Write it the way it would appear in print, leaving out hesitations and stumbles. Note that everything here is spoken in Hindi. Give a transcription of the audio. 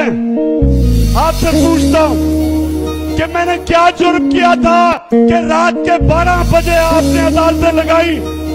आपसे पूछता हूं कि मैंने क्या जुर्म किया था कि रात के 12 बजे आपने अदालतें लगाई।